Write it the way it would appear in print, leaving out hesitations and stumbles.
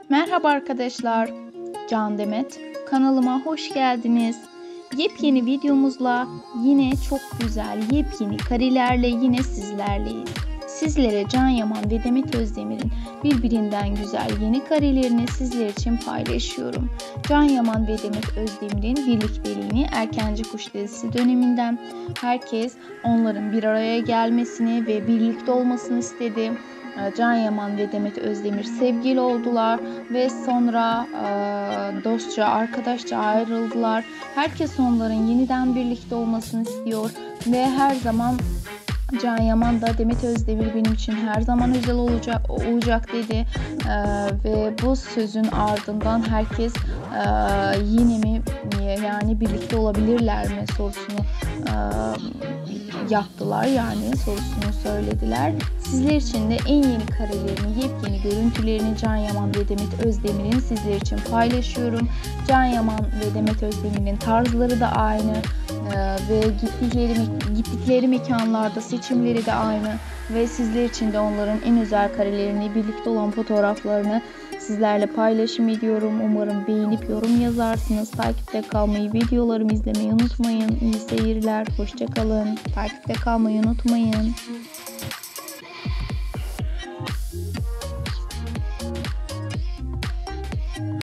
Merhaba arkadaşlar, Can Demet. Kanalıma hoş geldiniz. Yepyeni videomuzla yine çok güzel, yepyeni karelerle yine sizlerleyiz. Sizlere Can Yaman ve Demet Özdemir'in birbirinden güzel yeni karelerini sizler için paylaşıyorum. Can Yaman ve Demet Özdemir'in birlikteliğini Erkenci Kuş dizisi döneminden herkes onların bir araya gelmesini ve birlikte olmasını istedi. Can Yaman ve Demet Özdemir sevgili oldular ve sonra dostça, arkadaşça ayrıldılar. Herkes onların yeniden birlikte olmasını istiyor ve her zaman Can Yaman da Demet Özdemir benim için her zaman özel olacak dedi ve bu sözün ardından herkes yine mi yani birlikte olabilirler mi sorusunu yaptılar, yani sorusunu söylediler. Sizler için de en yeni karelerini, yepyeni görüntülerini Can Yaman ve Demet Özdemir'in sizler için paylaşıyorum. Can Yaman ve Demet Özdemir'in tarzları da aynı ve gittikleri mekanlarda seçimleri de aynı ve sizler için de onların en özel karelerini, birlikte olan fotoğraflarını sizlerle paylaşım ediyorum. Umarım beğenip yorum yazarsınız. Takipte kalmayı, videolarımı izlemeyi unutmayın. İyi seyirler, hoşça kalın. Takipte kalmayı unutmayın.